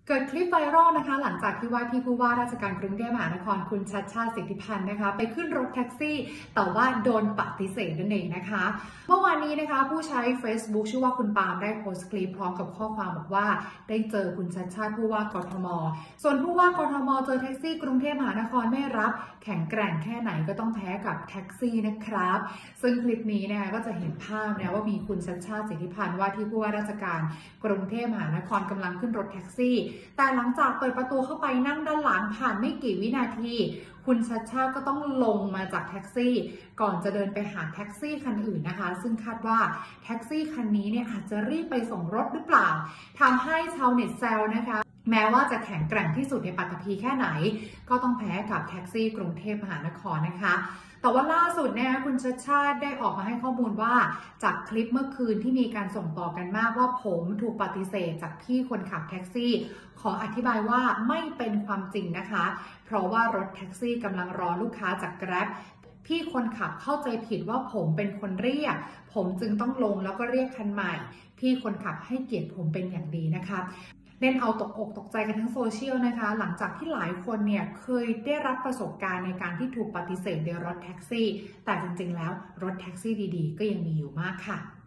เกิดคลิปไวรัลนะคะหลังจากที่ว่าที่ผู้ว่าราชการกรุงเทพมหานครคุณชัชชาติสิทธิพันธ์นะคะไปขึ้นรถแท็กซี่แต่ว่าโดนปฏิเสธนั่นเองนะคะเมื่อวานนี้นะคะผู้ใช้ Facebook ชื่อว่าคุณปาล์มได้โพสต์คลิปพร้อมกับข้อความบอกว่าได้เจอคุณชัชชาติผู้ว่ากทมส่วนผู้ว่ากทมเจอแท็กซี่กรุงเทพมหานครไม่รับแข็งแกร่งแค่ไหนก็ต้องแพ้กับแท็กซี่นะครับซึ่งคลิปนี้นะคะก็จะเห็นภาพนะว่ามีคุณชัชชาติสิทธิพันธ์ว่าที่ผู้ว่าราชการกรุงเทพมหานครกำลังขึ้นรถแท็กซี่แต่หลังจากเปิดประตูเข้าไปนั่งด้านหลังผ่านไม่กี่วินาทีคุณชัชชาติก็ต้องลงมาจากแท็กซี่ก่อนจะเดินไปหาแท็กซี่คันอื่นนะคะซึ่งคาดว่าแท็กซี่คันนี้เนี่ยอาจจะรีบไปส่งรถหรือเปล่าทำให้ชาวเน็ตแซวนะคะแม้ว่าจะแข็งแกร่งที่สุดในปัตภีแค่ไหนก็ต้องแพ้กับแท็กซี่กรุงเทพมหานครนะคะแต่ว่าล่าสุดเนี่ยคุณชัชชาติได้ออกมาให้ข้อมูลว่าจากคลิปเมื่อคืนที่มีการส่งต่อกันมากว่าผมถูกปฏิเสธจากพี่คนขับแท็กซี่ขออธิบายว่าไม่เป็นความจริงนะคะเพราะว่ารถแท็กซี่กำลังรอลูกค้าจาก Grab พี่คนขับเข้าใจผิดว่าผมเป็นคนเรียกผมจึงต้องลงแล้วก็เรียกคันใหม่พี่คนขับให้เกียรติผมเป็นอย่างดีนะคะเล่นเอาตกอกตกใจกันทั้งโซเชียลนะคะหลังจากที่หลายคนเนี่ยเคยได้รับประสบการณ์ในการที่ถูกปฏิเสธโดยรถแท็กซี่แต่จริงๆแล้วรถแท็กซี่ดีๆก็ยังมีอยู่มากค่ะ